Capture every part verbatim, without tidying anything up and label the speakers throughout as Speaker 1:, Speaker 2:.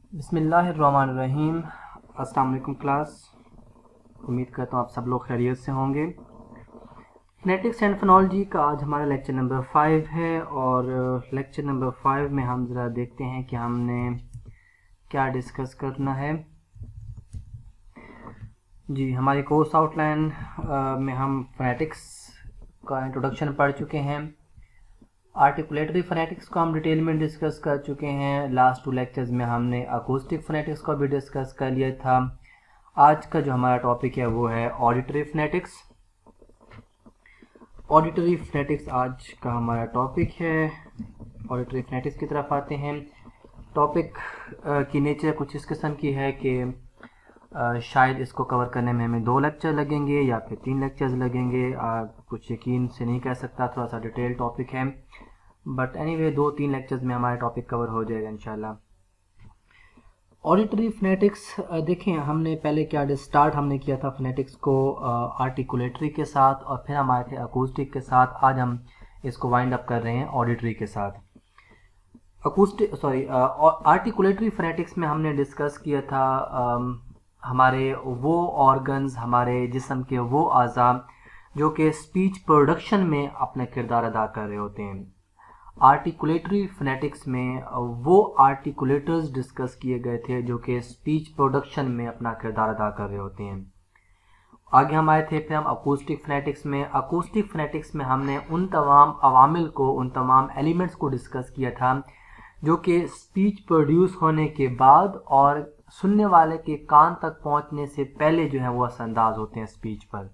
Speaker 1: बिस्मिल्लाहिर्रहमानिर्रहीम। अस्सलाम वालेकुम क्लास। उम्मीद करता हूँ आप सब लोग खैरियत से होंगे। फोनेटिक्स एंड फोनोलॉजी का आज हमारा लेक्चर नंबर फाइव है और लेक्चर नंबर फाइव में हम ज़रा देखते हैं कि हमने क्या डिस्कस करना है। जी, हमारी कोर्स आउटलाइन में हम फोनेटिक्स का इंट्रोडक्शन पढ़ चुके हैं। आर्टिकुलेटरी फोनेटिक्स को हम डिटेल में डिस्कस कर चुके हैं। लास्ट टू लेक्चर्स में हमने अकूस्टिक फोनेटिक्स को भी डिस्कस कर लिया था। आज का जो हमारा टॉपिक है वो है ऑडिटरी फोनेटिक्स। ऑडिटरी फोनेटिक्स आज का हमारा टॉपिक है। ऑडिटरी फोनेटिक्स की तरफ आते हैं। टॉपिक की नेचर कुछ इस किस्म की है कि शायद इसको कवर करने में हमें दो लेक्चर लगेंगे या फिर तीन लेक्चर्स लगेंगे। आ, कुछ यकीन से नहीं कह सकता, थोड़ा सा डिटेल टॉपिक है, बट एनीवे दो तीन लेक्चर्स में हमारा टॉपिक कवर हो जाएगा इंशाल्लाह। ऑडिटरी फोनेटिक्स देखें, हमने पहले क्या स्टार्ट हमने किया था फोनेटिक्स को आर्टिकुलेटरी के साथ और फिर हम आए थे अकूस्टिक के साथ। आज हम इसको वाइंड अप कर रहे हैं ऑडिटरी के साथ। अकूस्टिक सॉरी आर्टिकुलेटरी फोनेटिक्स में हमने डिस्कस किया था आ, हमारे वो ऑर्गन्स, हमारे जिस्म के वो अज़ा जो कि स्पीच प्रोडक्शन में अपना किरदार अदा कर रहे होते हैं। आर्टिकुलेटरी फोनेटिक्स में वो आर्टिकुलेटर्स डिस्कस किए गए थे जो कि स्पीच प्रोडक्शन में अपना किरदार अदा कर रहे होते हैं। आगे हम आए थे फिर हम अकूस्टिक फोनेटिक्स में। अकूस्टिक फोनेटिक्स में हमने उन तमाम अवामिल को, उन तमाम एलिमेंट्स को डिस्कस किया था जो कि स्पीच प्रोड्यूस होने के बाद और सुनने वाले के कान तक पहुंचने से पहले जो है वो असरअंदाज होते हैं स्पीच पर।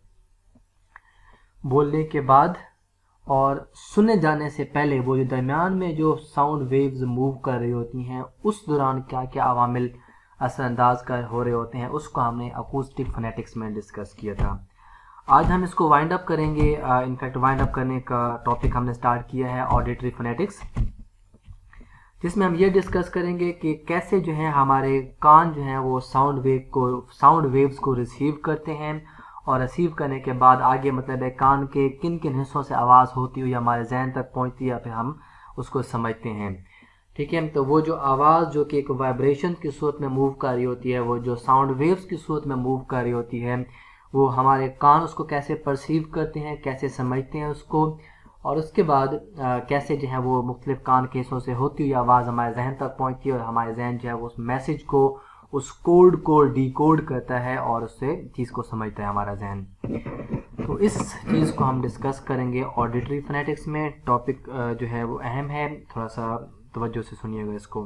Speaker 1: बोलने के बाद और सुने जाने से पहले वो जो दरमियान में जो साउंड वेव्स मूव कर रही होती हैं उस दौरान क्या क्या अवामिल असरअंदाज कर हो रहे होते हैं, उसको हमने अकूस्टिक फोनेटिक्स में डिस्कस किया था। आज हम इसको वाइंड अप करेंगे। इनफैक्ट वाइंड अप करने का टॉपिक हमने स्टार्ट किया है ऑडिटरी फोनेटिक्स, जिसमें हम ये डिस्कस करेंगे कि कैसे जो है हमारे कान जो है वो साउंड वेव को साउंड वेव्स को रिसीव करते हैं और रिसीव करने के बाद आगे मतलब है कान के किन किन हिस्सों से आवाज़ होती हुई हमारे जहन तक पहुंचती है या फिर हम उसको समझते हैं। ठीक है, तो वो जो आवाज़ जो कि एक वाइब्रेशन की सूरत में मूव कर रही होती है, वो जो साउंड वेव्स की सूरत में मूव कर रही होती है, वो हमारे कान उसको कैसे परसीव करते हैं, कैसे समझते हैं उसको, और उसके बाद आ, कैसे जो है वो मुख्तलिफ कान के हिस्सों से होती हुई आवाज़ हमारे जहन तक पहुंचती है और हमारे जहन जो है वो उस मैसेज को, उस कोड को डिकोड करता है और उससे चीज़ को समझता है हमारा जहन। तो इस चीज़ को हम डिस्कस करेंगे ऑडिटरी फोनेटिक्स में। टॉपिक जो है वो अहम है, थोड़ा सा तवज्जो से सुनिएगा इसको।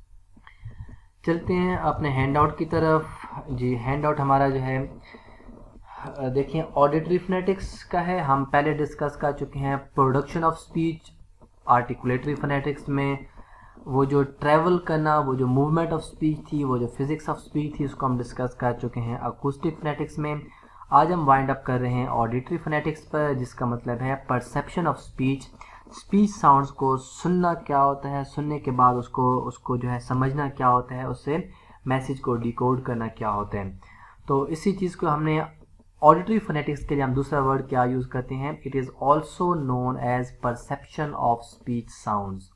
Speaker 1: चलते हैं अपने हैंड आउट की तरफ। जी, हैंड आउट हमारा जो है देखिए ऑडिटरी फोनेटिक्स का है। हम पहले डिस्कस कर चुके हैं production of speech. Articulatory phonetics में वो जो ट्रैवल करना, वो जो मूवमेंट ऑफ स्पीच थी, वो जो फिजिक्स ऑफ स्पीच थी, उसको हम डिस्कस कर चुके हैं अकूस्टिक फोनेटिक्स में। आज हम वाइंड अप कर रहे हैं ऑडिटरी फोनेटिक्स पर, जिसका मतलब है perception of speech. Speech sounds को सुनना क्या होता है, सुनने के बाद उसको उसको जो है समझना क्या होता है, उससे मैसेज को डिकोड करना क्या होता है। तो इसी चीज़ को हमने ऑडिटरी फोनेटिक्स के लिए हम दूसरा वर्ड क्या यूज़ करते हैं, it is also known as perception of speech sounds.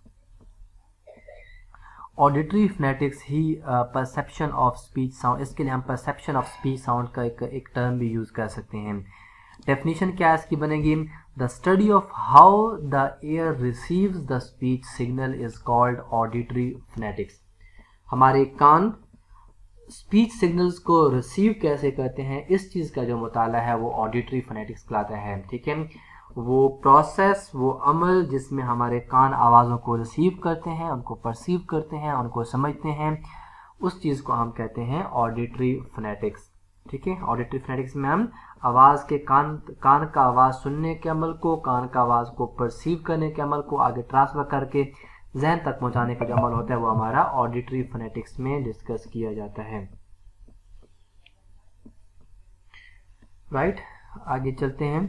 Speaker 1: Auditory phonetics ही परसेप्शन ऑफ स्पीच साउंड, इसके लिए हम परसेप्शन ऑफ स्पीच साउंड का एक, एक टर्म भी यूज़ कर सकते हैं। डेफिनेशन क्या इसकी बनेगी, the study of how the ear receives the speech signal is called auditory phonetics. हमारे कान स्पीच सिग्नल्स को रिसीव कैसे करते हैं, इस चीज़ का जो मुताला है वो ऑडिटरी फोनेटिक्स कहलाता है। ठीक है, वो प्रोसेस, वो अमल जिसमें हमारे कान आवाज़ों को रिसीव करते हैं, उनको परसीव करते हैं, उनको समझते हैं, उस चीज़ को हम कहते हैं ऑडिटरी फोनेटिक्स। ठीक है, ऑडिटरी फोनेटिक्स में हम आवाज़ के कान कान का आवाज़ सुनने के अमल को, कान का आवाज़ को परसीव करने के अमल को आगे ट्रांसफ़र करके जहन तक पहुंचाने का जो अमल होता है वो हमारा ऑडिटरी फोनेटिक्स में डिस्कस किया जाता है। राइट, आगे चलते हैं।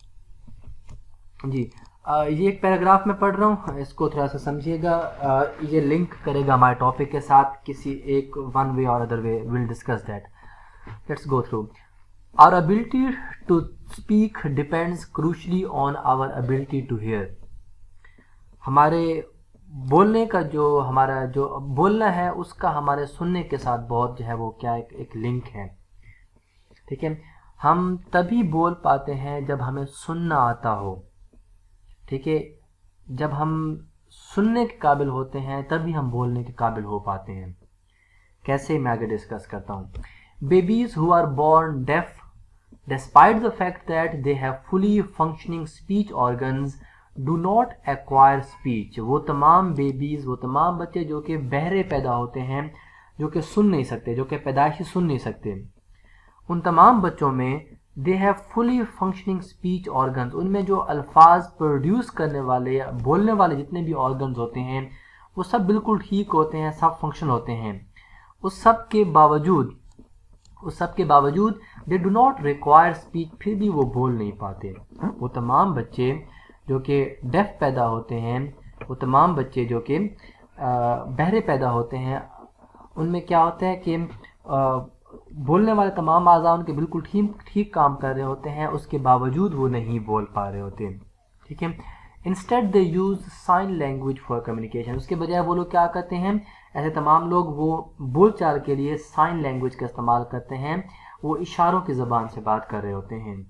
Speaker 1: जी, आ, ये एक पैराग्राफ में पढ़ रहा हूँ, इसको थोड़ा सा समझिएगा। ये लिंक करेगा हमारे टॉपिक के साथ किसी एक वन वे और other way, will discuss that. Let's go through. Our ability to speak depends crucially on our ability to hear. हमारे बोलने का जो हमारा जो बोलना है उसका हमारे सुनने के साथ बहुत जो है वो क्या एक, एक लिंक है। ठीक है, हम तभी बोल पाते हैं जब हमें सुनना आता हो। ठीक है, जब हम सुनने के काबिल होते हैं तभी हम बोलने के काबिल हो पाते हैं। कैसे, मैं आगे डिस्कस करता हूँ। Babies who are born deaf despite the fact that they have fully functioning speech organs do not acquire speech. वो तमाम बेबीज, वो तमाम बच्चे जो कि बहरे पैदा होते हैं, जो कि सुन नहीं सकते, जो कि पैदाइशी सुन नहीं सकते, उन तमाम बच्चों में they have fully functioning speech organs, उनमें जो अल्फाज प्रोड्यूस करने वाले या बोलने वाले जितने भी ऑर्गन्स होते हैं वो सब बिल्कुल ठीक होते हैं, सब फंक्शन होते हैं। उस सब के बावजूद उस सब के बावजूद they do not require speech, फिर भी वो बोल नहीं पाते। वो तमाम बच्चे जो कि डेफ पैदा होते हैं, वो तमाम बच्चे जो कि बहरे पैदा होते हैं, उनमें क्या होता है कि बोलने वाले तमाम आज़ा उनके बिल्कुल ठीक ठीक काम कर रहे होते हैं, उसके बावजूद वो नहीं बोल पा रहे होते। ठीक है, instead they use sign language for communication, उसके बजाय वो लोग क्या करते हैं, ऐसे तमाम लोग वो बोलचाल के लिए साइन लैंग्वेज का इस्तेमाल करते हैं, वो इशारों की ज़बान से बात कर रहे होते हैं।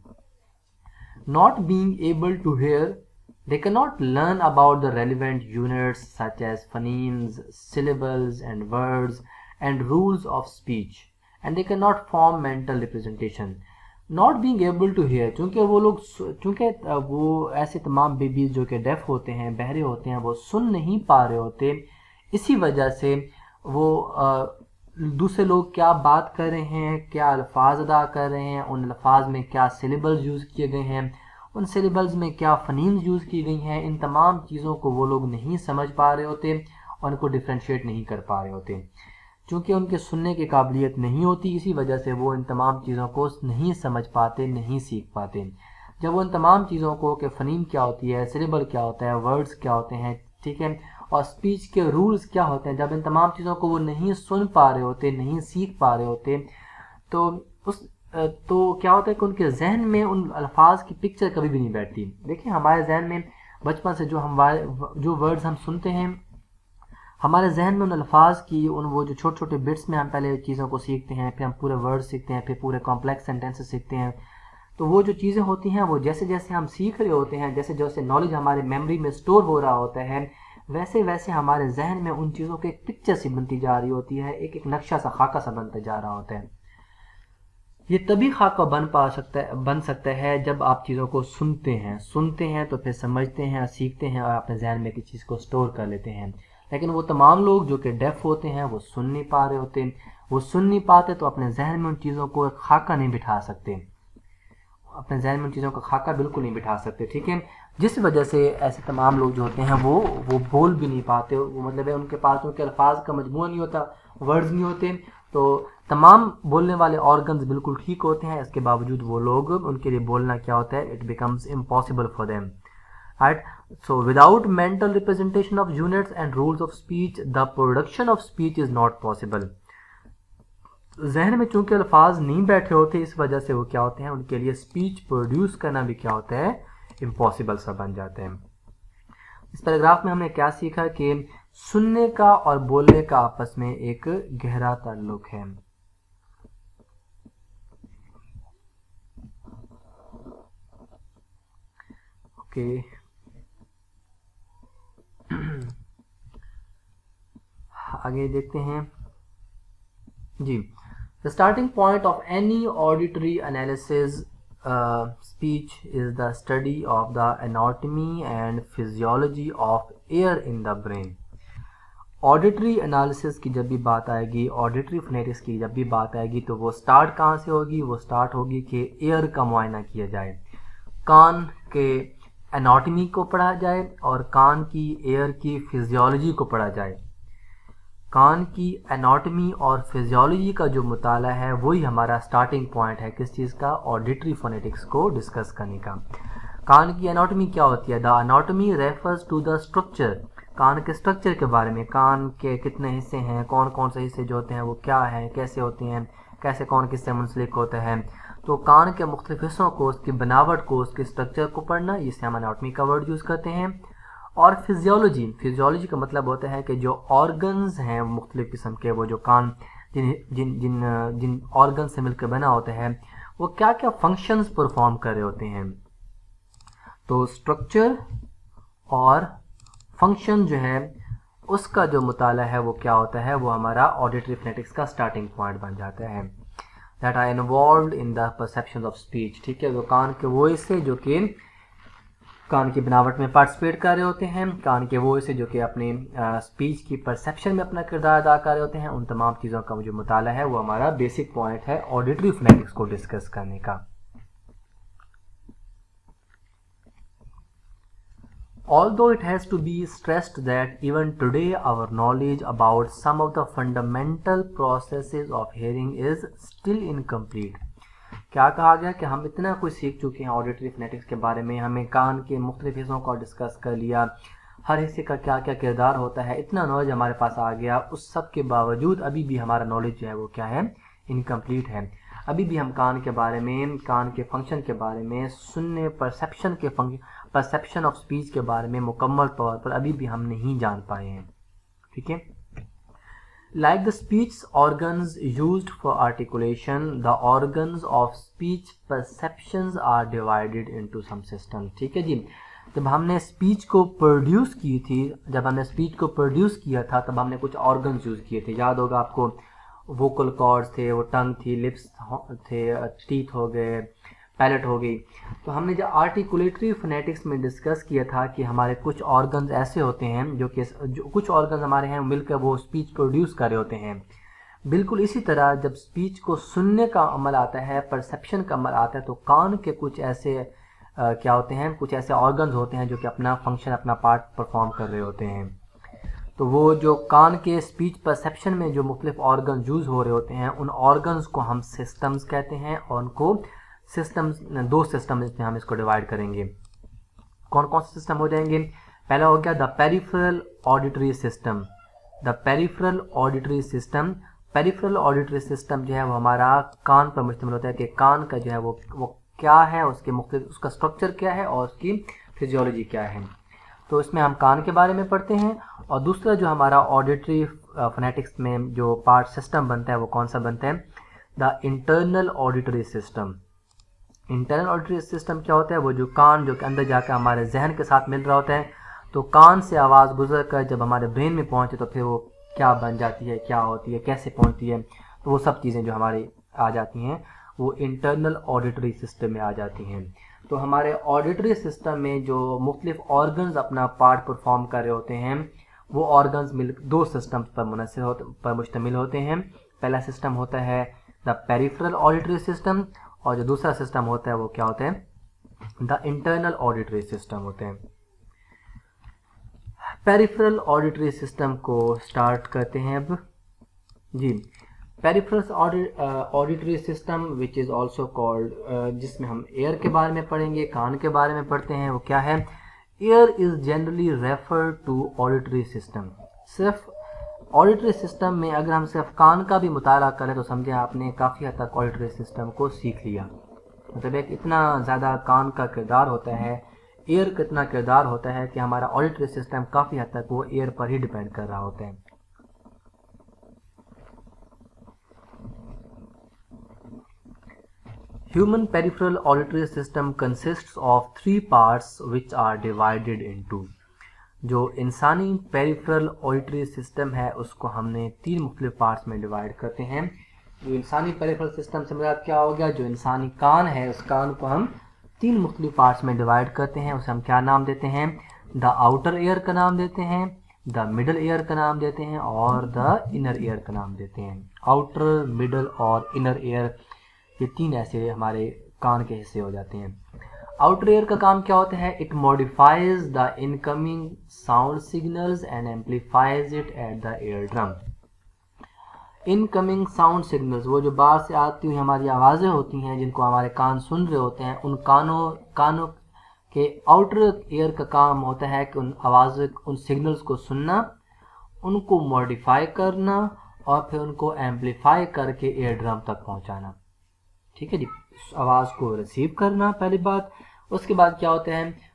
Speaker 1: Not being able to hear, they cannot learn about the relevant units such as phonemes, syllables and words and rules of speech, and they cannot form mental representation. Not being able to hear, चूँकि वो लोग चूँकि वो ऐसे तमाम babies जो कि def होते हैं, बहरे होते हैं, वो सुन नहीं पा रहे होते, इसी वजह से वो आ, दूसरे लोग क्या बात कर रहे हैं, क्या अल्फाज अदा कर रहे हैं, उन अल्फाज में क्या सिलेबल्स यूज़ किए गए हैं, उन सिलेबल्स में क्या फनीम्स यूज़ की गई हैं, इन तमाम चीज़ों को वो लोग नहीं समझ पा रहे होते और उनको डिफ्रेंशिएट नहीं कर पा रहे होते। चूँकि उनके सुनने की काबिलियत नहीं होती, इसी वजह से वो इन तमाम चीज़ों को नहीं समझ पाते, नहीं सीख पाते। जब वो इन तमाम चीज़ों को कि फ़नीम क्या होती है, सिलेबल क्या होता है, वर्ड्स क्या होते हैं, ठीक है, और स्पीच के रूल्स क्या होते हैं, जब इन तमाम चीज़ों को वो नहीं सुन पा रहे होते, नहीं सीख पा रहे होते, तो उस तो क्या होता है कि उनके जहन में उन अल्फाज की पिक्चर कभी भी नहीं बैठती। देखिए, हमारे जहन में बचपन से जो हमारे जो वर्ड्स हम सुनते हैं, हमारे जहन में उन अल्फाज की उन वो जो छोटे छोटे बिट्स में हम पहले चीज़ों को सीखते हैं, फिर हम पूरे वर्ड्स सीखते हैं, फिर पूरे कॉम्प्लेक्स सेंटेंसेस सीखते हैं। तो वो जो चीज़ें होती हैं, वो जैसे जैसे हम सीख रहे होते हैं, जैसे जैसे नॉलेज हमारे मेमोरी में स्टोर हो रहा होता है, वैसे वैसे हमारे जहन में उन चीज़ों की एक पिक्चर सी बनती जा रही होती है, एक एक नक्शा सा, खाका सा बनता जा रहा होता है। ये तभी खाका बन पा सकता है बन सकता है जब आप चीज़ों को सुनते हैं सुनते हैं तो फिर समझते हैं, सीखते हैं और अपने जहन में किसी चीज़ को स्टोर कर लेते हैं। लेकिन वो तमाम लोग जो कि डेफ होते हैं, वो सुन नहीं पा रहे होते, वो सुन नहीं पाते तो अपने जहन में उन चीज़ों को एक खाका नहीं बिठा सकते, अपने जहन में उन चीज़ों का खाका बिल्कुल नहीं बिठा सकते। ठीक है, जिस वजह से ऐसे तमाम लोग जो होते हैं वो वो बोल भी नहीं पाते, वो मतलब है उनके पास उनके अल्फाज का मजमूआ नहीं होता, वर्ड्स नहीं होते, तो तमाम बोलने वाले ऑर्गन्स बिल्कुल ठीक होते हैं, इसके बावजूद वो लोग, उनके लिए बोलना क्या होता है, it becomes impossible for them, right. So without mental representation of units and rules of speech the production of speech is not possible. जहन में चूंकि अल्फाज नहीं बैठे होते, इस वजह से वो क्या होते हैं, उनके लिए स्पीच प्रोड्यूस करना भी क्या होता है, इम्पॉसिबल सा बन जाते हैं। इस पैराग्राफ में हमने क्या सीखा कि सुनने का और बोलने का आपस में एक गहरा ताल्लुक है। ओके, आगे देखते हैं जी। The starting point of any auditory analysis speech is the study of the anatomy and physiology of air in the brain. Auditory analysis की जब भी बात आएगी, ऑडिटरी फोनेटिक्स की जब भी बात आएगी, तो वो स्टार्ट कहाँ से होगी, वो स्टार्ट होगी कि एयर का मुआयना किया जाए, कान के एनाटॉमी को पढ़ा जाए और कान की एयर की फिजियोलॉजी को पढ़ा जाए। कान की एनाटॉमी और फिजियोलॉजी का जो मुताला है वही हमारा स्टार्टिंग पॉइंट है किस चीज़ का, ऑडिटरी फोनेटिक्स को डिस्कस करने का। कान की एनाटॉमी क्या होती है, the anatomy refers to the structure, कान के स्ट्रक्चर के बारे में, कान के कितने हिस्से हैं, कौन कौन से हिस्से जो होते हैं वो क्या हैं, कैसे होते हैं, कैसे कौन किससे मुंसलिक होता है। तो कान के मुख्तलिफ हिस्सों को, उसकी बनावट को, उसके स्ट्रक्चर को पढ़ना, जिसे हम एनाटॉमी का वर्ड यूज़ करते हैं। और फिजियोलॉजी, फिजियोलॉजी का मतलब होता है कि जो ऑर्गन्स हैं मुख्तलिफ किस्म के, वो जो कान जिन जिन जिन जिन ऑर्गन से मिलकर बना होता है वो क्या क्या फंक्शंस परफॉर्म कर रहे होते हैं। तो स्ट्रक्चर और फंक्शन जो है उसका जो मुताला है वो क्या होता है, वो हमारा ऑडिटरी फोनेटिक्स का स्टार्टिंग पॉइंट बन जाता है। That are involved in the perception of speech. ठीक है, वो कान के वॉइस से जो कि कान की बनावट में पार्टिसिपेट कर रहे होते हैं, कान के वॉइस से जो कि अपनी स्पीच की परसेप्शन में अपना किरदार अदा कर रहे होते हैं, उन तमाम चीज़ों का जो मुताला है वो हमारा बेसिक पॉइंट है ऑडिटरी फोनेटिक्स को डिस्कस करने का। Although it has to be stressed that even today our knowledge about some of the fundamental processes of hearing is still incomplete। क्या कहा गया कि हम इतना कुछ सीख चुके हैं ऑडिटरी फोनेटिक्स के बारे में, हमें कान के मुख्तलिफ हिस्सों को डिस्कस कर लिया, हर हिस्से का क्या क्या किरदार होता है, इतना नॉलेज हमारे पास आ गया, उस सब के बावजूद अभी भी हमारा नॉलेज जो है वो क्या है, इनकम्प्लीट है। अभी भी हम कान के बारे में, कान के फंक्शन के बारे में, सुनने परसेप्शन के फंक्शन परसेप्शन ऑफ स्पीच के बारे में मुकम्मल तौर पर अभी भी हम नहीं जान पाए हैं। ठीक है, like the speech organs used for articulation, the organs of speech perceptions are divided into some system. ठीक है जी, जब हमने स्पीच को प्रोड्यूस की थी जब हमने स्पीच को प्रोड्यूस किया था तब हमने कुछ ऑर्गन्स यूज़ किए थे। याद होगा आपको, वोकल कॉर्ड्स थे, वो टंग थी, लिप्स थे, टीथ हो गए, पैलेट हो गई। तो हमने जो आर्टिकुलेटरी फोनेटिक्स में डिस्कस किया था कि हमारे कुछ ऑर्गन्स ऐसे होते हैं जो कि जो कुछ ऑर्गन्स हमारे हैं मिलकर वो स्पीच प्रोड्यूस कर रहे होते हैं। बिल्कुल इसी तरह जब स्पीच को सुनने का अमल आता है, परसेप्शन का अमल आता है, तो कान के कुछ ऐसे आ, क्या होते हैं, कुछ ऐसे ऑर्गन्स होते हैं जो कि अपना फंक्शन, अपना पार्ट परफॉर्म कर रहे होते हैं। तो वो जो कान के स्पीच परसेप्शन में जो मुख्तलिफ ऑर्गन यूज़ हो रहे होते हैं, उन ऑर्गन्स को हम सिस्टम्स कहते हैं और उनको सिस्टम्स, दो सिस्टम इसमें हम इसको डिवाइड करेंगे। कौन कौन से सिस्टम हो जाएंगे? पहला हो गया the peripheral auditory system. The peripheral auditory system peripheral auditory system जो है वो हमारा कान पर मुश्तमिल होता है कि कान का जो है वो वो क्या है, उसके मुख्तलिफ उसका स्ट्रक्चर क्या है और उसकी फिजियोलॉजी क्या है। तो इसमें हम कान के बारे में पढ़ते हैं। और दूसरा जो हमारा ऑडिटरी फोनेटिक्स में जो पार्ट सिस्टम बनता है वो कौन सा बनता है? The internal auditory system. Internal auditory system क्या होता है? वो जो कान जो कि अंदर जाकर हमारे जहन के साथ मिल रहा होता है, तो कान से आवाज़ गुजर कर जब हमारे ब्रेन में पहुंचे तो फिर वो क्या बन जाती है, क्या होती है, कैसे पहुंचती है, तो वो सब चीज़ें जो हमारी आ जाती हैं वो इंटरनल ऑडिटरी सिस्टम में आ जाती हैं। तो हमारे ऑडिटरी सिस्टम में जो मुख्तलिफ ऑर्गन्स अपना पार्ट परफॉर्म कर रहे होते हैं वो ऑर्गन्स मिल दो सिस्टम्स पर मुनहसर होते पर मुश्तमिल होते हैं। पहला सिस्टम होता है द पेरिफेरल ऑडिटरी सिस्टम और जो दूसरा सिस्टम होता है वो क्या होता है? द इंटरनल ऑडिटरी सिस्टम होते हैं। पेरिफेरल ऑडिटरी सिस्टम को स्टार्ट करते हैं अब जी। Peripheral auditory system which is also called, जिसमें हम एयर के बारे में पढ़ेंगे, कान के बारे में पढ़ते हैं, वो क्या है? Ear is generally refer to auditory system. सिर्फ ऑडिटरी सिस्टम में अगर हम सिर्फ कान का भी मुताला करें तो समझे आपने काफ़ी हद तक ऑडिटरी सिस्टम को सीख लिया। मतलब एक इतना ज़्यादा कान का किरदार होता है, एयर का इतना किरदार होता है कि हमारा ऑडिटरी सिस्टम काफ़ी हद तक वो एयर पर ही डिपेंड कर रहा होता है। Human peripheral auditory system consists of three parts which are divided into। जो इंसानी पेरिफेरल ऑडिटरी सिस्टम है उसको हमने तीन मुख्तलिफ पार्ट्स में डिवाइड करते हैं। जो इंसानी पेरिफेरल सिस्टम से मुराद क्या हो गया? जो इंसानी कान है उस कान को हम तीन मुख्तलिफ पार्ट्स में डिवाइड करते हैं। उसे हम क्या नाम देते हैं? द आउटर एयर का नाम देते हैं, द मिडल एयर का नाम देते हैं और द इनर एयर का नाम देते हैं। आउटर, मिडल और इनर एयर, ये तीन ऐसे हमारे कान के हिस्से हो जाते हैं। आउटर एयर का काम क्या होता है? It modifies the incoming sound signals and amplifies it at the air drum. Incoming sound signals, वो जो बाहर से आती हुई हमारी आवाज़ें होती हैं जिनको हमारे कान सुन रहे होते हैं, उन कानों कानों के आउटर एयर का काम होता है कि उन आवाज़ उन सिग्नल्स को सुनना, उनको मॉडिफाई करना और फिर उनको एम्पलीफाई करके एयर ड्रम तक पहुँचाना। ठीक है जी, आवाज़ को रिसीव करना पहली बात। उसके बाद क्या होता है?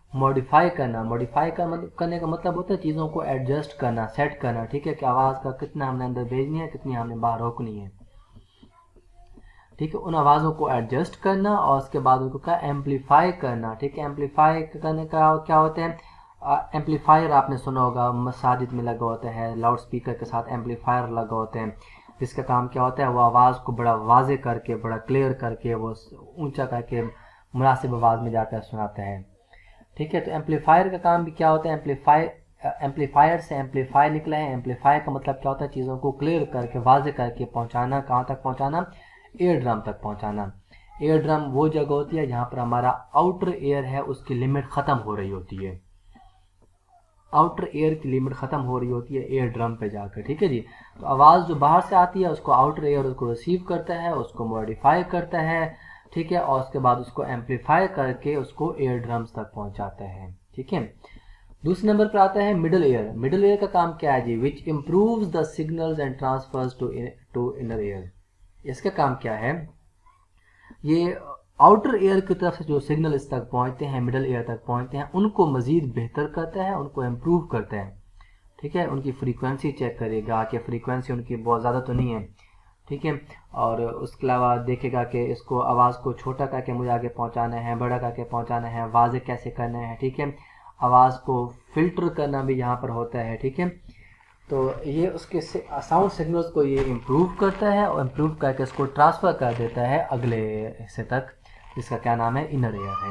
Speaker 1: मॉडिफाई करना, मॉडिफाई का मतलब करने का मतलब होता है चीज़ों को एडजस्ट करना, सेट करना, ठीक है, कि आवाज़ का कितना हमने अंदर भेजनी है, कितनी हमने बाहर रोकनी है, ठीक है, उन आवाज़ों को एडजस्ट करना और उसके बाद उनको क्या एम्पलीफाई करना, ठीक है। एम्पलीफाई करने का क्या होते हैं, एम्पलीफायर आपने सुना होगा मसाजिद में लगा होता है, लाउड स्पीकर के साथ एम्पलीफायर लगा होते हैं, जिसका काम क्या होता है, वो आवाज़ को बड़ा वाजे करके, बड़ा क्लियर करके, वो ऊंचा करके मुनासिब आवाज़ में जाकर सुनाता है, ठीक है। तो एम्पलीफायर का काम भी क्या होता है, एम्पलीफाई एम्पलीफायर से एम्पलीफाई निकला है। एम्पलीफाई का मतलब क्या होता है, चीज़ों को क्लियर करके, वाजे करके पहुंचाना, कहाँ तक पहुंचाना, एयर ड्रम तक पहुंचाना। एयर ड्रम वो जगह होती है जहाँ पर हमारा आउटर एयर है उसकी लिमिट ख़त्म हो रही होती है, आउटर एयर की लिमिट ख़त्म हो रही होती है एयर ड्रम पे जाकर, ठीक है जी। तो आवाज़ जो बाहर से आती है उसको आउटर एयर उसको रिसीव करता है, उसको मॉडिफाई करता है, ठीक है, और उसके बाद उसको एम्पलीफाई करके उसको एयर ड्रम्स तक पहुंचाता है, ठीक है। दूसरे नंबर पर आता है मिडल एयर। मिडल एयर का काम क्या है जी, which improves the signals and transfers to to inner ear. इसका काम क्या है, ये आउटर एयर की तरफ से जो सिग्नल इस तक पहुंचते हैं, मिडल एयर तक पहुंचते हैं, उनको मज़ीद बेहतर करता है, उनको इम्प्रूव करता है, ठीक है। उनकी फ्रीक्वेंसी चेक करेगा कि फ्रीक्वेंसी उनकी बहुत ज़्यादा तो नहीं है, ठीक है, और उसके अलावा देखेगा कि इसको आवाज़ को छोटा करके मुझे आगे पहुंचाना है, बड़ा करके पहुंचाना है, वाज़े कैसे करना है, ठीक है, आवाज़ को फिल्टर करना भी यहाँ पर होता है, ठीक है। तो ये उसके साउंड सिग्नल्स को ये इम्प्रूव करता है और इम्प्रूव करके इसको ट्रांसफ़र कर देता है अगले हिस्से तक, जिसका क्या नाम है, इनर एयर है।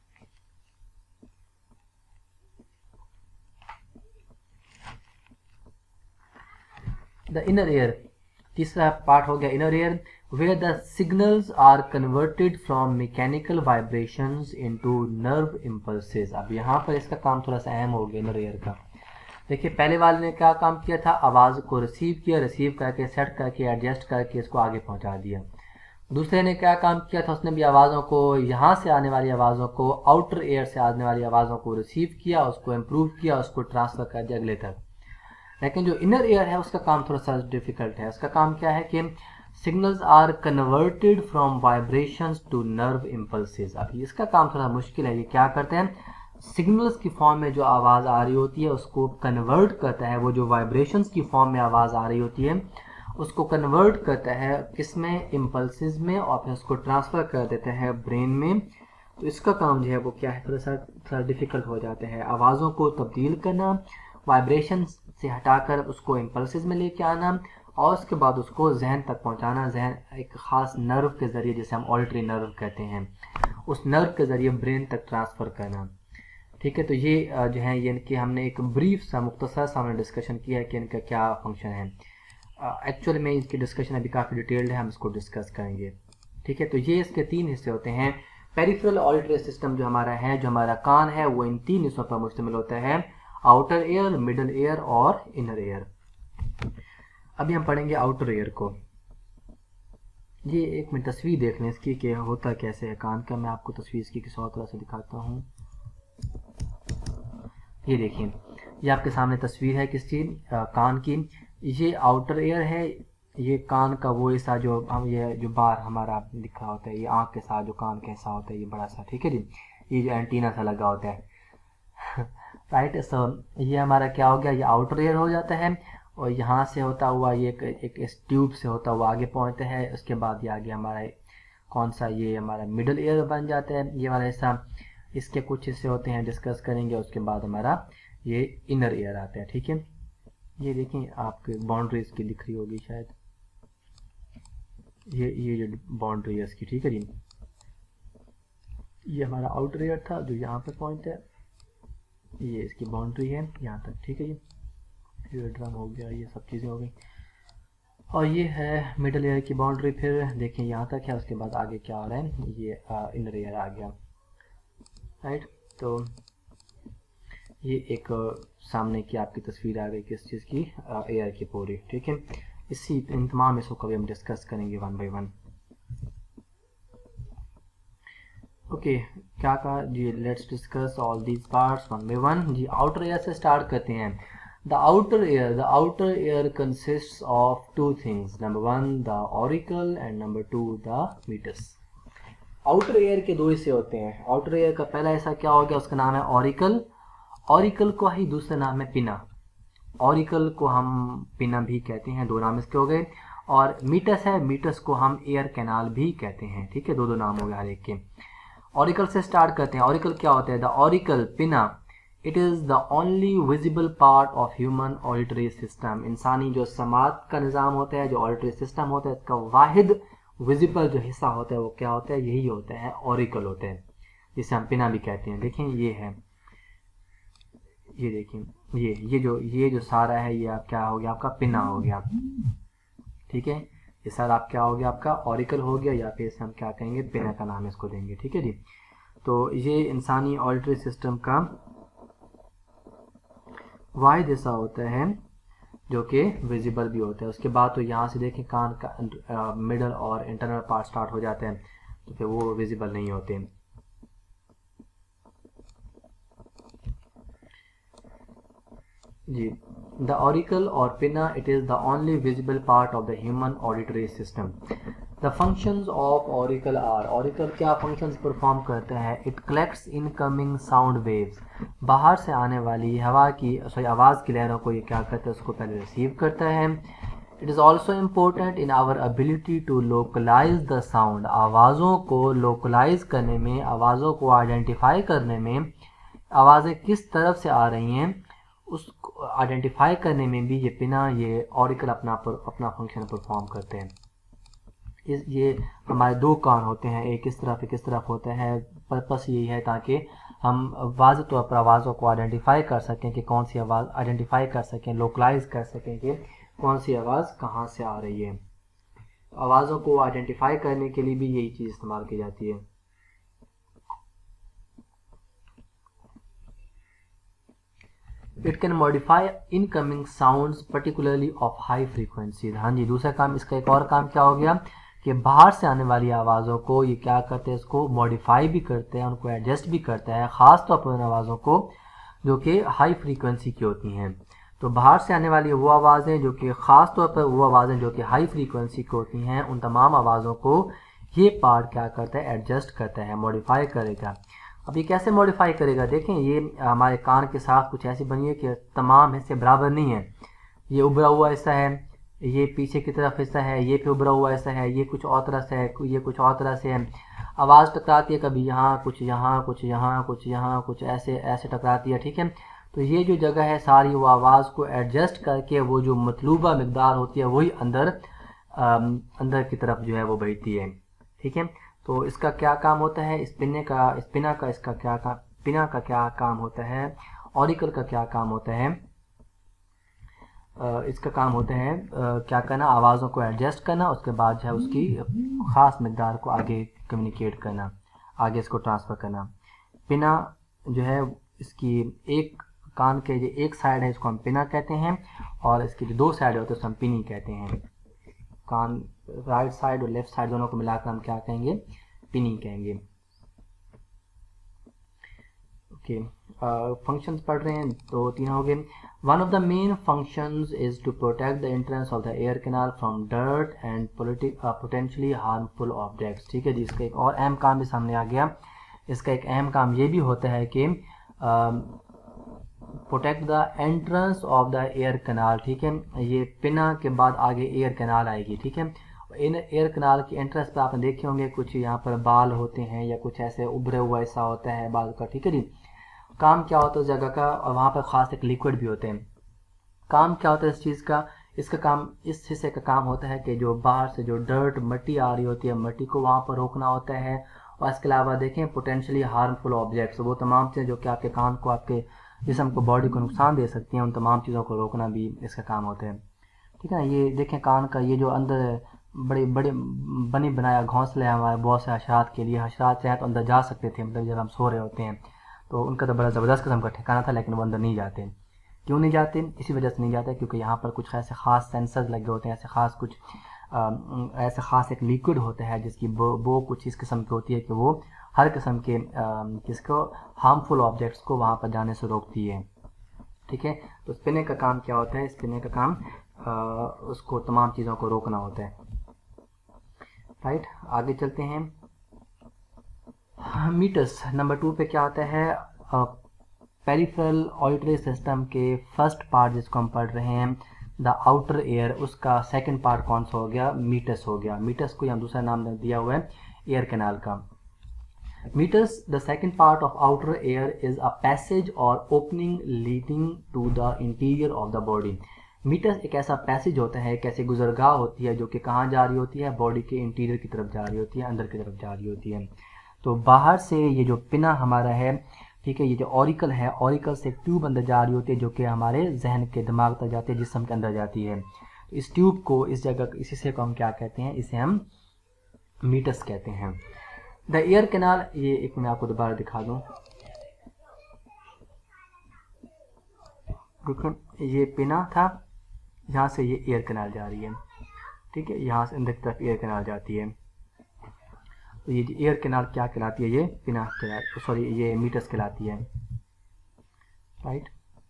Speaker 1: द इनर एयर, तीसरा पार्ट हो गया inner ear, where the signals are converted from mechanical vibrations into nerve impulses. अब यहाँ पर इसका काम थोड़ा सा अहम हो गया इनर एयर का। देखिए पहले वाले ने क्या काम किया था, आवाज़ को रिसीव किया, रिसीव करके सेट करके एडजस्ट करके इसको आगे पहुंचा दिया। दूसरे ने क्या काम किया था, उसने भी आवाज़ों को, यहाँ से आने वाली आवाज़ों को, आउटर एयर से आने वाली आवाज़ों को रिसीव किया, उसको इम्प्रूव किया, उसको ट्रांसफ़र कर दिया अगले तक। लेकिन जो इनर एयर है उसका काम थोड़ा सा डिफिकल्ट है। उसका काम क्या है कि signals are converted from vibrations to nerve impulses. अब इसका काम थोड़ा मुश्किल है। ये क्या करते हैं, सिग्नल्स की फॉर्म में जो आवाज़ आ रही होती है उसको कन्वर्ट करता है, वो जो वाइब्रेशंस की फॉर्म में आवाज़ आ रही होती है उसको कन्वर्ट करता है किसमें, इम्पल्सेस में, और फिर उसको ट्रांसफ़र कर देता है ब्रेन में। तो इसका काम जो है वो क्या है, थोड़ा सा थोड़ा डिफ़िकल्ट हो जाता है। आवाज़ों को तब्दील करना, वाइब्रेशन से हटाकर उसको इम्पल्सेस में लेके आना और उसके बाद उसको जहन तक पहुंचाना, जहन एक ख़ास नर्व के ज़रिए, जैसे हम ऑडिटरी नर्व कहते हैं, उस नर्व के ज़रिए ब्रेन तक ट्रांसफ़र करना, ठीक है। तो ये जो है ये इनकी हमने एक ब्रीफ सा मुख्तसर सा हमने डिस्कशन किया है कि इनका क्या फंक्शन है। एक्चुअली में इसकी डिस्कशन अभी काफ़ी डिटेल्ड है, हम इसको डिस्कस करेंगे, ठीक है। तो ये इसके तीन हिस्से होते हैं। पेरिफेरल ऑडिटरी सिस्टम जो हमारा है, जो हमारा कान है, वो इन तीन हिस्सों पर मुश्तमिल होता है, आउटर एयर, मिडल एयर और इनर एयर। अभी हम पढ़ेंगे आउटर एयर को। ये एक मिनट तस्वीर देख लें इसकी कि होता कैसे है कान का। मैं आपको तस्वीर इसकी किसी और तरह से दिखाता हूँ। ये देखिए, ये आपके सामने तस्वीर है किसकी, कान की। ये आउटर एयर है, ये कान का वो हिस्सा जो हम, ये जो बार हमारा दिखा होता है, ये आँख के साथ जो कान का हिस्सा होता है, ये बड़ा सा, ठीक है जी। ये जो एंटीना सा लगा होता है राइट। सो ये हमारा क्या हो गया, ये आउटर एयर हो जाता है और यहाँ से होता हुआ ये एक, एक इस ट्यूब से होता हुआ आगे पहुँचता है। उसके बाद ये आगे हमारा कौन सा, ये हमारा मिडल एयर बन जाता है, ये वाला हिस्सा। इसके कुछ हिस्से होते हैं, डिस्कस करेंगे। उसके बाद हमारा ये इनर एयर आता है, ठीक है। ये देखें, आपके बाउंड्री इसकी दिख रही होगी शायद, ये ये जो बाउंड्री है इसकी, ठीक है जी। ये हमारा आउटर एयर था जो यहाँ पर पॉइंट है, ये इसकी बाउंड्री है यहाँ तक, ठीक है जी। ये ड्रम हो गया, ये सब चीज़ें हो गई, और ये है मिडल एयर की बाउंड्री। फिर देखें यहाँ तक है, उसके बाद आगे क्या हो रहा है, ये इनर एयर आ गया, राइट। तो ये एक सामने की आपकी तस्वीर आ गई किस चीज़ की, एयर की पूरी, ठीक है। इसी इन तमाम इसको कभी हम डिस्कस करेंगे वन बाय वन। ओके, क्या कहा जी, let's discuss all these parts one by one जी। आउटर एयर से स्टार्ट करते हैं। The outer ear, the outer ear consists of two things, number one the auricle and number two the meatus. Outer ear के दो हिस्से होते हैं। Outer air का पहला हिस्सा क्या हो गया, उसका नाम है ऑरिकल। ऑरिकल को ही दूसरा नाम है पिना। ऑरिकल को हम पिना भी कहते हैं, दो नाम इसके हो गए। और मीटस है, मीटस को हम एयर कैनाल भी कहते हैं। ठीक है, दो दो नाम हो गए हर एक के। ऑरिकल से स्टार्ट करते हैं। ऑरिकल क्या होता है? The auricle pinna it is the only visible part of human auditory system. इंसानी जो समात का निज़ाम होता है, जो ऑडिटरी सिस्टम होता है, इसका वाहिद विजिबल जो हिस्सा होता है वो क्या होता है? यही होता है, ऑरिकल होता है, जिसे हम पिना भी कहते हैं। देखें ये है, ये देखिए, ये ये जो ये जो सारा है ये आप क्या हो गया? आपका पिना हो गया। ठीक है, ये सारा आप क्या हो गया? आपका ऑरिकल हो गया, या फिर इसे हम क्या कहेंगे? पिना का नाम इसको देंगे। ठीक है जी, तो ये इंसानी ऑडिटरी सिस्टम का वाहिद हिस्सा होता है जो कि विजिबल भी होता है। उसके बाद तो यहाँ से देखें कान का मिडल और इंटरनल पार्ट स्टार्ट हो जाते हैं, तो फिर वो विजिबल नहीं होते। जी, द ऑरिकल और pinna it is the only visible part of the human auditory system. The functions of auricle are, auricle क्या फंक्शंस परफॉर्म करता है? It collects incoming sound waves, बाहर से आने वाली हवा की सॉरी आवाज़ की लहरों को ये क्या करता है? उसको पहले रिसीव करता है। It is also important in our ability to localize the sound, आवाज़ों को लोकलाइज करने में, आवाज़ों को आइडेंटिफाई करने में, आवाज़ें किस तरफ से आ रही हैं उसको आइडेंटिफाई करने में भी ये पिना, ये ऑरिकल अपना पर, अपना फंक्शन परफॉर्म करते हैं। इस ये हमारे दो कान होते हैं, एक इस तरफ एक इस तरफ होता है। पर्पस यही है ताकि हम वाज़ेह तौर पर आवाज़ों को आइडेंटिफाई कर सकें कि कौन सी आवाज़, आइडेंटिफाई कर सकें, लोकलाइज कर सकें कि कौन सी आवाज़ कहाँ से आ रही है। आवाज़ों को आइडेंटिफाई करने के लिए भी यही चीज़ इस्तेमाल की जाती है। It can modify incoming sounds particularly of high frequencies. हाँ जी, दूसरा काम, इसका एक और काम क्या हो गया कि बाहर से आने वाली आवाज़ों को ये क्या करते हैं? इसको मॉडिफाई भी करते हैं, उनको एडजस्ट भी करते हैं, ख़ास तौर पर उन आवाज़ों को जो कि हाई फ्रीक्वेंसी की होती हैं। तो बाहर से आने वाली वो आवाज़ें जो कि ख़ास तौर पर वो आवाज़ें जो कि हाई फ्रीक्वेंसी की होती हैं, उन तमाम आवाज़ों को ये पार्ट क्या करता है? एडजस्ट करता है, मॉडिफाई करेगा। अब ये कैसे मॉडिफाई करेगा? देखें, ये हमारे कान के साथ कुछ ऐसी बनी है कि तमाम हिस्से बराबर नहीं है। ये उभरा हुआ हिस्सा है, ये पीछे की तरफ हिस्सा है, ये फिर उभरा हुआ हिस्सा है, ये कुछ और तरह से है, ये कुछ और तरह से है। आवाज़ टकराती है कभी यहाँ, कुछ यहाँ, कुछ यहाँ, कुछ यहाँ, कुछ ऐसे ऐसे टकराती है। ठीक है, तो ये जो जगह है सारी वो आवाज़ को एडजस्ट करके वो जो मतलूबा मिकदार होती है वही अंदर अंदर की तरफ जो है वो बढ़ती है। ठीक है, तो इसका क्या काम होता है? इस पिने का इस पिना का इसका क्या काम पिना का क्या काम होता है? ऑरिकल का क्या काम होता है? आ, इसका काम होता है आ, क्या करना? आवाज़ों को एडजस्ट करना, उसके बाद जो है उसकी ख़ास मिकदार को आगे कम्युनिकेट करना, आगे इसको ट्रांसफ़र करना। पिना जो है इसकी एक कान के जो एक साइड है इसको हम पिना कहते हैं, और इसकी जो दो साइड होते हैं उसको हम पिनी कहते हैं। कान राइट साइड और लेफ्ट साइड दोनों को मिलाकर हम क्या कहेंगे? पिनी कहेंगे। ओके, फंक्शंस पढ़ रहे हैं, तो तीन हो गए। One of the main functions is to protect the entrance of the ear canal from dirt and potentially harmful objects. ठीक है जी, इसका एक और अहम काम भी सामने आ गया। इसका एक अहम काम ये भी होता है कि protect the entrance of the ear canal. ठीक है, ये पिना के बाद आगे एयर कैनाल आएगी। ठीक है, इन एयर कैनाल की एंट्रेंस पे आपने देखे होंगे कुछ यहाँ पर बाल होते हैं या कुछ ऐसे उभरे हुआ हिस्सा होता है बाल का। ठीक है जी, काम क्या होता है उस जगह का, और वहाँ पर ख़ास एक लिक्विड भी होते हैं। काम क्या होता है इस चीज़ का? इसका काम, इस हिस्से का काम होता है कि जो बाहर से जो डर्ट मट्टी आ रही होती है, मट्टी को वहाँ पर रोकना होता है। और इसके अलावा देखें पोटेंशियली हार्मफुल ऑब्जेक्ट्स, वो तमाम चीज़ें जो कि आपके कान को, आपके जिस्म को, बॉडी को नुकसान दे सकती हैं, उन तमाम चीज़ों को रोकना भी इसका काम होता है। ठीक है ना, ये देखें कान का ये जो अंदर बड़े बड़े बनी बनाया घोंसले है हमारे बहुत से हशरात के लिए। हशरात चाहे तो अंदर जा सकते थे, मतलब जब हम सो रहे होते हैं तो उनका तो बड़ा ज़बरदस्त किस्म का ठिकाना था, लेकिन वो अंदर नहीं जाते। क्यों नहीं जाते? इसी वजह से नहीं जाते क्योंकि यहाँ पर कुछ ऐसे ख़ास सेंसर्स लगे होते हैं, ऐसे ख़ास कुछ आ, ऐसे ख़ास एक लिक्विड होता है जिसकी बो, बो कुछ इस किस्म की होती है कि वो हर किस्म के किसको हार्मफुल ऑब्जेक्ट्स को वहाँ पर जाने से रोकती है। ठीक है, तो स्पिने का काम क्या होता है? स्पिने का काम आ, उसको तमाम चीज़ों को रोकना होता है। राइट, आगे चलते हैं। मीटस नंबर टू पे क्या आता है, पेरिफेरल ऑडिटरी सिस्टम के फर्स्ट पार्ट जिसको हम पढ़ रहे हैं द आउटर एयर, उसका सेकंड पार्ट कौन सा हो गया, मीटस हो गया। मीटस को यहाँ दूसरा नाम दिया हुआ है एयर कैनाल का। Meatus the second part of outer ear is a passage और opening leading to the interior of the body. Meatus एक ऐसा पैसेज होता है, एक ऐसी गुजरगाह होती है जो कि कहाँ जा रही होती है, बॉडी के इंटीरियर की तरफ जा रही होती है, अंदर की तरफ जा रही होती है। तो बाहर से ये जो पिना हमारा है, ठीक है, ये जो ऑरिकल है, ऑरिकल से एक ट्यूब अंदर जा रही होती है जो कि हमारे जहन के दिमाग तक जाती है, जिस्म के अंदर जाती है। तो इस ट्यूब को, इस जगह, इसी से को हम क्या कहते हैं, इसे हम मीटस कहते हैं। द एयर कैनाल, ये एक मैं आपको दोबारा दिखा दूं, ये पिना था, यहाँ से ये एयर कैनाल जा रही है, ठीक है, यहाँ से अंदर की तरफ एयर कैनाल जाती है। तो ये एयर कैनाल क्या कहलाती है, ये पिना कहलाती, सॉरी ये मीटस कहलाती है, right.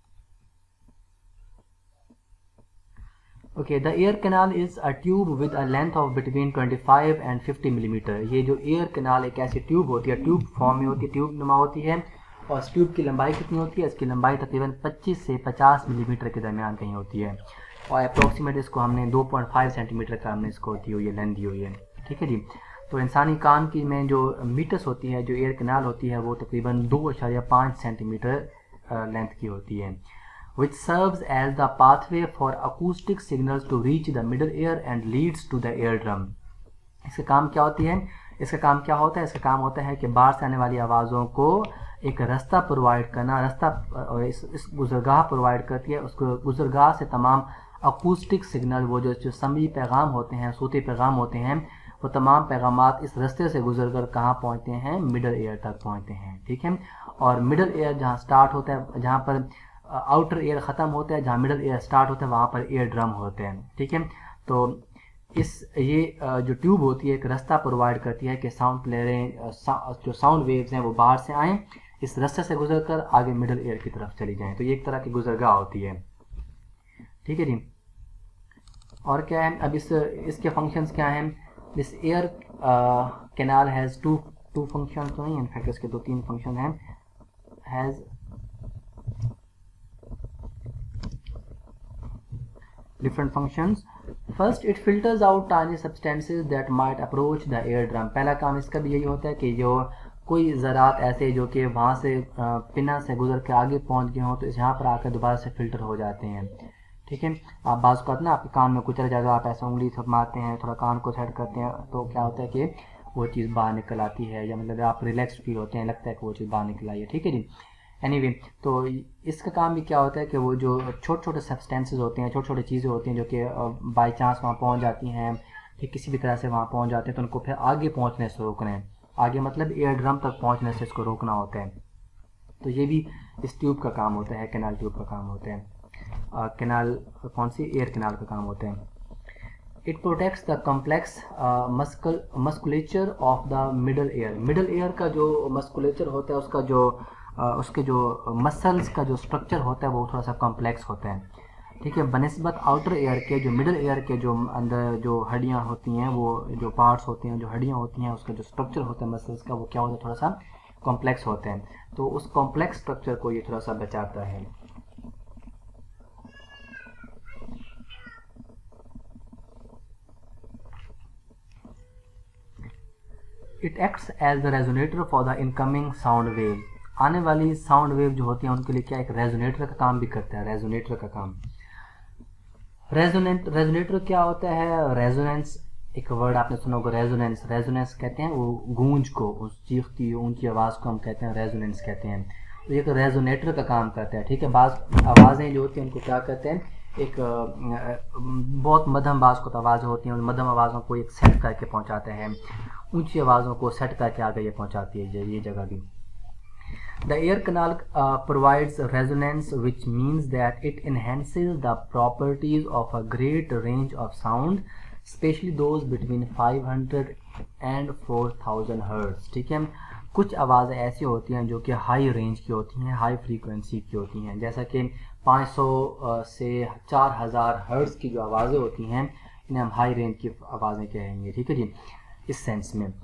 Speaker 1: Okay, the ear canal is a tube with a length of between पच्चीस एंड पचास मिलीमीटर। ये जो एयर कैनाल एक ऐसी ट्यूब होती है, ट्यूब फॉर्म में होती है, ट्यूब नुमा होती है, और इस ट्यूब की लंबाई कितनी होती है, इसकी लंबाई तकरीबन पच्चीस से पचास मिलीमीटर के दरमियान कहीं होती है, और अप्रोक्सीमेट इसको हमने दो पॉइंट पाँच सेंटीमीटर का हमने इसको दी हुई है, लेंथ दी हुई है, ठीक है जी। तो इंसानी कान की में जो मीटस होती है, जो एयर कैनाल होती है, वो तकरीबन दो अशारिया पाँच सेंटीमीटर लेंथ की होती है, which serves as the pathway for acoustic signals to reach the middle ear and leads to the eardrum। इसका काम क्या होती है, इसका काम क्या होता है, इसका काम होता है कि बाहर से आने वाली आवाज़ों को एक रास्ता प्रोवाइड करना, रास्ता इस, इस गुजरगाह प्रोवाइड करती है, उसको गुजरगाह से तमाम अकूस्टिक सिग्नल, वो जो जो समी पैगाम होते हैं, सूती पैगाम होते हैं, वो तमाम पैगामात इस रास्ते से गुजर कर कहाँ पहुँचते हैं, मिडल एयर तक पहुँचते हैं, ठीक है। और मिडल एयर जहाँ स्टार्ट होता है, जहाँ पर आउटर एयर ख़त्म होता है, जहाँ मिडल एयर स्टार्ट होता है, वहाँ पर एयर ड्रम होते हैं, ठीक है। तो इस ये जो ट्यूब होती है एक रास्ता प्रोवाइड करती है कि साउंड प्लेयरें, जो साउंड वेव्स हैं वो बाहर से आएँ, इस रास्ते से गुजर कर आगे मिडल एयर की तरफ चली जाएँ। तो ये एक तरह की गुजरगाह होती है, ठीक है जी। और क्या है, अब इस इसके फंक्शंस क्या हैं। This ear canal has two two function, तो नहीं, इनफैक्ट इसके दो तीन फंक्शन हैं। Has different functions. First, it filters out tiny substances that might approach the eardrum। पहला काम इसका भी यही होता है कि जो कोई ज़रात ऐसे जो कि वहाँ से पिना से गुजर के आगे पहुँच गए हों, तो इस यहाँ पर आकर दोबारा से फिल्टर हो जाते हैं, ठीक है। आप बाज़ को ना आपके कान में कुछ रह जाएगा, आप ऐसा उंगली से मारते हैं, थोड़ा कान को सेट करते हैं, तो क्या होता है कि वो चीज़ बाहर निकल आती है, या मतलब आप रिलैक्स फील होते हैं, लगता है कि वो चीज़ बाहर निकल आई है, ठीक है जी। एनीवे anyway, तो इसका काम भी क्या होता है कि वो जो छोटे छोटे सब्सटेंसेस होते हैं, छोटे छोटे चीज़ें होती हैं जो कि बाई चांस वहाँ पहुँच जाती हैं, फिर किसी भी तरह से वहाँ पहुँच जाते हैं, तो उनको फिर आगे पहुँचने से रोकना है, आगे मतलब एयर ड्रम तक पहुँचने से इसको रोकना होता है। तो ये भी इस ट्यूब का काम होता है, कैनाल ट्यूब का काम होता है। कैनाल कौन सी, एयर कैनाल का काम होता है। It protects the complex muscle musculature of the middle ear. Middle ear का जो मस्कुलेचर होता है, उसका जो Uh, उसके जो मसल्स का जो स्ट्रक्चर होता है वो थोड़ा सा कॉम्प्लेक्स होता है, ठीक है, बनिस्बत आउटर एयर के। जो मिडल एयर के जो अंदर जो हड्डियां होती हैं, वो जो पार्ट्स होते हैं, जो हड्डियां होती हैं, उसका जो स्ट्रक्चर होता है मसल्स का, वो क्या होता है, थोड़ा सा कॉम्प्लेक्स होता है। तो उस कॉम्प्लेक्स स्ट्रक्चर को ये थोड़ा सा बचाता है। It acts as the resonator for the incoming sound wave. आने वाली साउंड वेव जो होती है उनके लिए क्या एक रेजोनेटर का काम भी करता है, रेजोनेटर का काम। रेजोनेट रेजोनेटर क्या होता है, रेजोनेंस एक वर्ड आपने सुना होगा, रेजोनेंस। रेजोनेंस कहते हैं वो गूंज को, उस चीखती ऊंची आवाज़ को हम कहते हैं रेजोनेंस कहते हैं। तो ये तो रेजोनेटर का काम करता है, ठीक है। बाज़ आवाज़ें जो होती हैं उनको क्या कहते हैं, एक बहुत मध्यम बाज़ को आवाज़ें होती हैं, उन मध्यम आवाज़ों को एक सेट करके पहुँचाता है, ऊँची आवाज़ों को सेट करके आगे ये पहुँचाती है ये जगह भी। The air canal uh, provides resonance, which means that it enhances the properties of a great range of sound, especially those between five hundred and four thousand hertz, ठीक है। कुछ आवाज़ें ऐसी होती हैं जो कि हाई रेंज की होती हैं, हाई फ्रीक्वेंसी की होती हैं, जैसा कि पाँच सौ से चार हज़ार हर्ट्ज़ की जो आवाज़ें होती हैं, इन्हें हम हाई रेंज की आवाज़ें कहेंगे, ठीक है जी, इस सेंस में।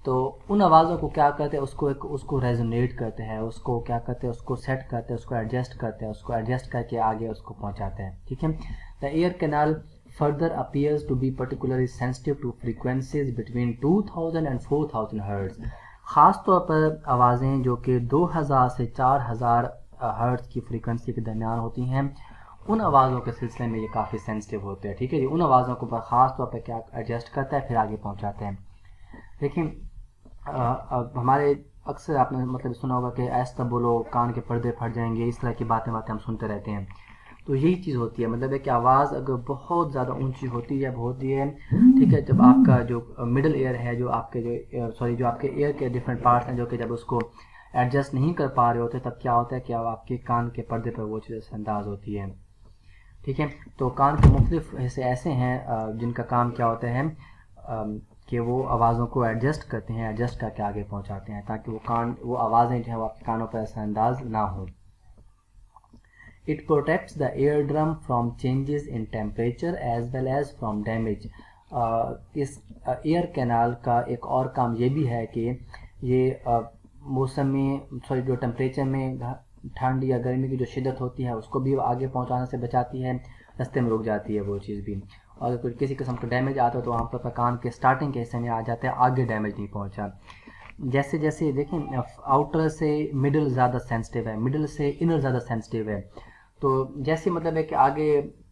Speaker 1: तो उन आवाज़ों को क्या करते हैं, उसको एक उसको रेजोनेट करते हैं, उसको क्या करते हैं, उसको सेट करते हैं, उसको एडजस्ट करते हैं, उसको एडजस्ट करके आगे उसको पहुंचाते हैं। ठीक है। The ear canal further appears to be particularly sensitive to frequencies between two thousand and four thousand hertz. ख़ास तौर पर आवाज़ें जो कि दो हज़ार से चार हज़ार हर्ट्ज की फ्रीक्वेंसी के दरमियान होती हैं, उन आवाज़ों के सिलसिले में ये काफ़ी सेंसिटिव होते हैं। ठीक है जी। उन आवाज़ों को ख़ास तौर पर क्या एडजस्ट करता है, फिर आगे पहुंचाते हैं। देखिए अब हमारे अक्सर आपने मतलब सुना होगा कि ऐसा बोलो कान के पर्दे फट जाएंगे, इस तरह की बातें बातें हम सुनते रहते हैं। तो यही चीज़ होती है, मतलब है कि आवाज़ अगर बहुत ज़्यादा ऊंची होती है होती है ठीक है, जब आपका जो मिडल एयर है, जो आपके जो सॉरी जो आपके एयर के डिफरेंट पार्ट्स हैं, जो कि जब उसको एडजस्ट नहीं कर पा रहे होते, तब क्या होता है कि अब आपके कान के पर्दे पर वो चीज़ अंदाज होती है। ठीक है। तो कान के मुख्तलिफ हिस्से ऐसे हैं जिनका काम क्या होता है कि वो आवाज़ों को एडजस्ट करते हैं, एडजस्ट करके आगे पहुंचाते हैं, ताकि वो कान वो आवाज़ें जो है वो आपके कानों पर असरअंदाज ना हो। It protects the air drum from changes in temperature as well as from damage. इस एयर कैनाल का एक और काम ये भी है कि ये मौसम में सॉरी जो टेम्परेचर में ठंड या गर्मी की जो शिद्दत होती है उसको भी आगे पहुंचाने से बचाती है, रास्ते में रुक जाती है वो चीज़ भी। और अगर कोई किसी किस्म का डैमेज आता है तो वहाँ पर कान के स्टार्टिंग के हिस्से में आ जाता है, आगे डैमेज नहीं पहुँचा। जैसे जैसे देखें आउटर से मिडल ज़्यादा सेंसिटिव है, मिडल से इनर ज़्यादा सेंसिटिव है। तो जैसे मतलब है कि आगे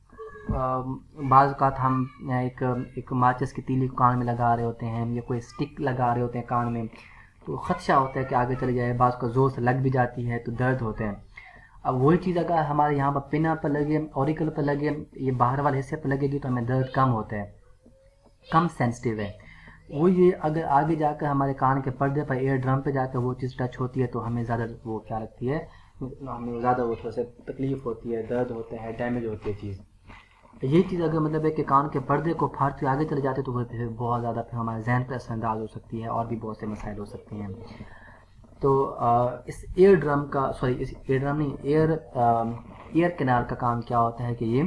Speaker 1: बाज़ का हम एक एक माचिस की तीली कान में लगा रहे होते हैं या कोई स्टिक लगा रहे होते हैं कान में, तो ख़दशा होता है कि आगे चले जाए, बाज़ का ज़ोर से लग भी जाती है तो दर्द होते हैं। अब वही चीज़ अगर हमारे यहाँ पर पिना पर लगे, ऑरिकल पर लगे, ये बाहर वाले हिस्से पर लगेगी तो हमें दर्द कम होता है, कम सेंसिटिव है। वो ये अगर आगे जाकर हमारे कान के पर्दे पर एयर ड्रम पे जाकर वो चीज़ टच होती है तो हमें ज़्यादा वो क्या लगती है, हमें ज़्यादा वो थोड़ा सा तकलीफ़ होती है, दर्द होता है, डैमेज होती है चीज़। यही चीज़ अगर मतलब है कि कान के पर्दे को फाड़ के आगे चले जाते तो वो फिर बहुत ज़्यादा फिर हमारे जहन पर असरअंदाज हो सकती है और भी बहुत से मसाइल हो सकते हैं। तो आ, इस एयर ड्रम का सॉरी इस एयर ड्रम नहीं एयर एयर कैनाल का काम क्या होता है कि ये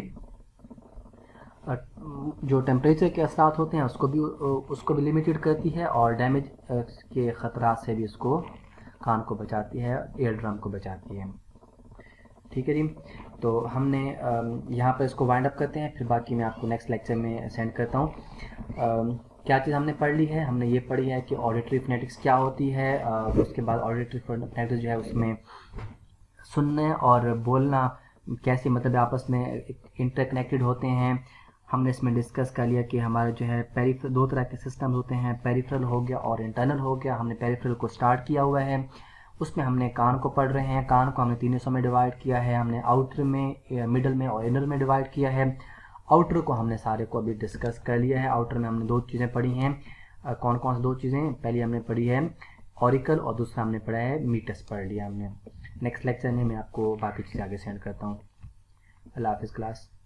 Speaker 1: आ, जो टेम्परेचर के असरात होते हैं उसको भी उसको भी लिमिटेड करती है और डैमेज के ख़तरात से भी उसको कान को बचाती है, एयर ड्रम को बचाती है। ठीक है जी। तो हमने यहाँ पर इसको वाइंड अप करते हैं, फिर बाकी मैं आपको नेक्स्ट लेक्चर में सेंड करता हूँ। क्या चीज़ हमने पढ़ ली है, हमने ये पढ़ी है कि ऑडिटरी फोनेटिक्स क्या होती है। उसके बाद ऑडिटरी फोनेटिक्स जो है उसमें सुनने और बोलना कैसे मतलब आपस में इंटरकनेक्टेड होते हैं। हमने इसमें डिस्कस कर लिया कि हमारे जो है पेरिफेरल दो तरह के सिस्टम होते हैं, पेरिफेरल हो गया और इंटरनल हो गया। हमने पेरिफेरल को स्टार्ट किया हुआ है, उसमें हमने कान को पढ़ रहे हैं, कान को हमने तीन हिस्सों में डिवाइड किया है, हमने आउटर में, मिडल में और इनर में डिवाइड किया है। आउटर को हमने सारे को अभी डिस्कस कर लिया है। आउटर में हमने दो चीज़ें पढ़ी हैं, कौन कौन सी दो चीज़ें, पहली हमने पढ़ी है ऑरिकल और दूसरा हमने पढ़ा है मीटस पढ़ लिया हमने। नेक्स्ट लेक्चर में मैं आपको बाकी चीज़ें आगे सेंड करता हूँ। अल्लाह हाफिज़ क्लास।